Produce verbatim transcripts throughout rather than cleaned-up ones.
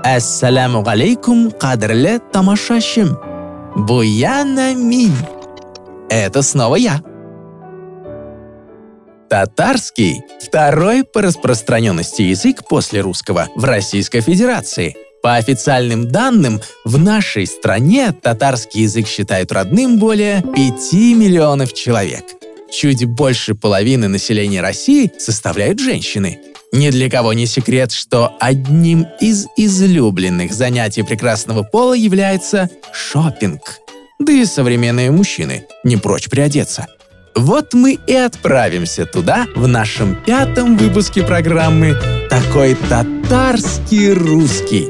Ассаляму алейкум, кадрле тамашашим. Буяна минь. Это снова я. Татарский – второй по распространенности язык после русского в Российской Федерации. По официальным данным, в нашей стране татарский язык считают родным более пяти миллионов человек. Чуть больше половины населения России составляют женщины. Ни для кого не секрет, что одним из излюбленных занятий прекрасного пола является шопинг. Да и современные мужчины не прочь приодеться. Вот мы и отправимся туда в нашем пятом выпуске программы «Такой татарский русский».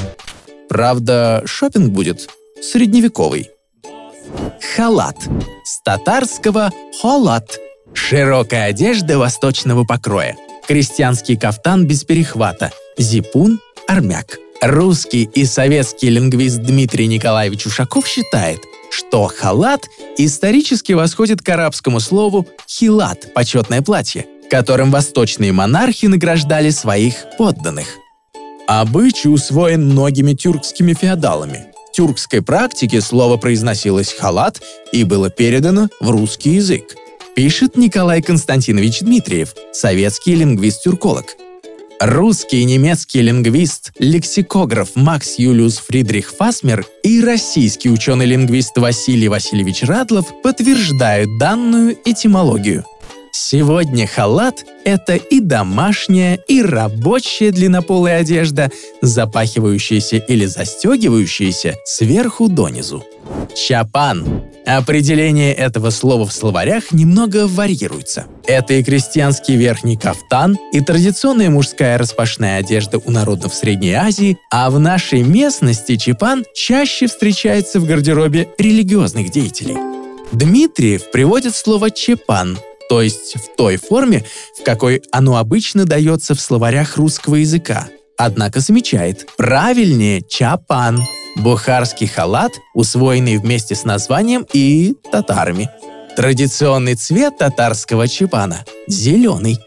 Правда, шопинг будет средневековый. Халат. С татарского «холат». Широкая одежда восточного покроя. Крестьянский кафтан без перехвата. Зипун, армяк. Русский и советский лингвист Дмитрий Николаевич Ушаков считает, что халат исторически восходит к арабскому слову «хилат» — почетное платье, которым восточные монархи награждали своих подданных. Обычай усвоен многими тюркскими феодалами. В тюркской практике слово произносилось «халат» и было передано в русский язык. Пишет Николай Константинович Дмитриев, советский лингвист-тюрколог. Русский и немецкий лингвист, лексикограф Макс Юлиус Фридрих Фасмер и российский ученый-лингвист Василий Васильевич Радлов подтверждают данную этимологию. Сегодня халат – это и домашняя, и рабочая длиннополая одежда, запахивающаяся или застегивающаяся сверху донизу. Чапан. Определение этого слова в словарях немного варьируется. Это и крестьянский верхний кафтан, и традиционная мужская распашная одежда у народов Средней Азии, а в нашей местности чапан чаще встречается в гардеробе религиозных деятелей. Дмитриев приводит слово «чепан», то есть в той форме, в какой оно обычно дается в словарях русского языка. Однако замечает, правильнее «чапан». Бухарский халат, усвоенный вместе с названием и татарами. Традиционный цвет татарского чапана – зеленый.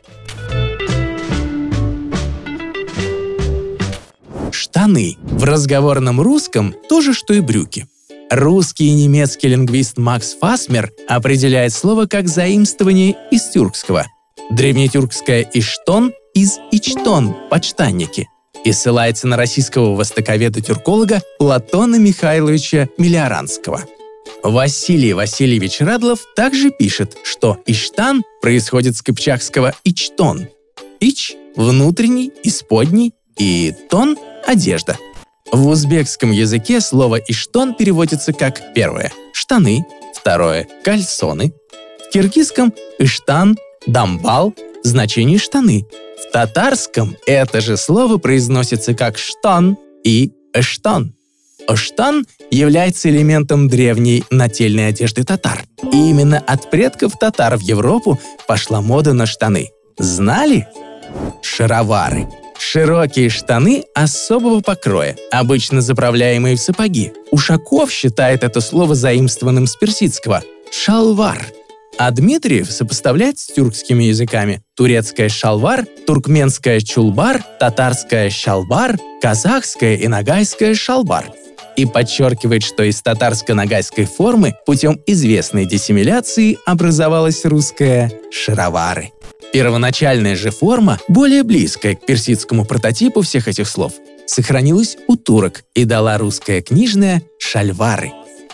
Штаны. В разговорном русском то же, что и брюки. Русский и немецкий лингвист Макс Фасмер определяет слово как заимствование из тюркского. Древнетюркское «иштон» из «ичтон» – «подштанники». И ссылается на российского востоковеда-тюрколога Платона Михайловича Мелиоранского. Василий Васильевич Радлов также пишет, что «иштан» происходит с кыпчакского «ичтон». «Ич» — внутренний, исподний, и «тон» — одежда. В узбекском языке слово «иштон» переводится как первое — штаны, второе — кальсоны. В киргизском «иштан», «дамбал» — значение «штаны». В татарском это же слово произносится как «штан» и «эштан». Эштан является элементом древней нательной одежды татар. И именно от предков татар в Европу пошла мода на штаны. Знали? Шаровары. Широкие штаны особого покроя, обычно заправляемые в сапоги. Ушаков считает это слово заимствованным с персидского «шалвар». А Дмитриев сопоставляет с тюркскими языками турецкое «шалвар», туркменское «чулбар», татарское «шалбар», казахское и ногайское «шалбар». И подчеркивает, что из татарско-ногайской формы путем известной диссимиляции образовалась русская «шаровары». Первоначальная же форма, более близкая к персидскому прототипу всех этих слов, сохранилась у турок и дала русская книжная «шальвары».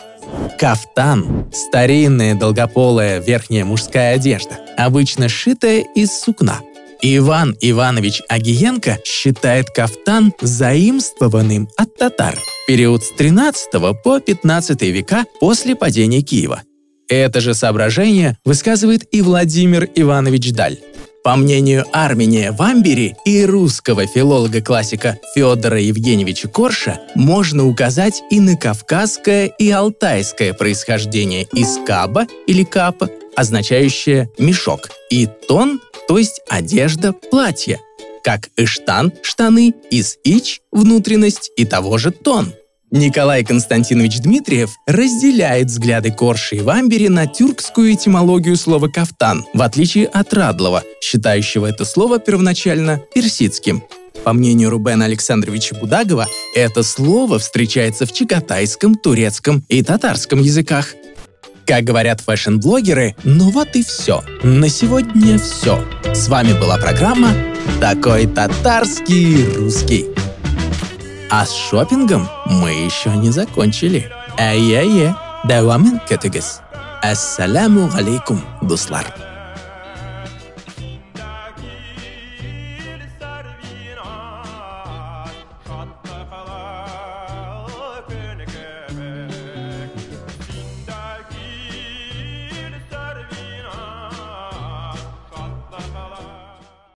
Кафтан – старинная долгополая верхняя мужская одежда, обычно сшитая из сукна. Иван Иванович Агиенко считает кафтан заимствованным от татар в период с тринадцатого по пятнадцатый века после падения Киева. Это же соображение высказывает и Владимир Иванович Даль. По мнению Армения Вамбери и русского филолога-классика Федора Евгеньевича Корша, можно указать и на кавказское и алтайское происхождение из каба или капа, означающее «мешок», и тон, то есть одежда, платье, как иштан – штаны, из ич – внутренность и того же тон. Николай Константинович Дмитриев разделяет взгляды Корши и Вамбери на тюркскую этимологию слова «кафтан», в отличие от Радлова, считающего это слово первоначально персидским. По мнению Рубена Александровича Будагова, это слово встречается в чагатайском, турецком и татарском языках. Как говорят фэшн-блогеры, ну вот и все. На сегодня все. С вами была программа «Такой татарский русский». А с шопингом мы еще не закончили. Ай-яй-яй, давамин кетегес. Ассаляму алейкум, дуслар.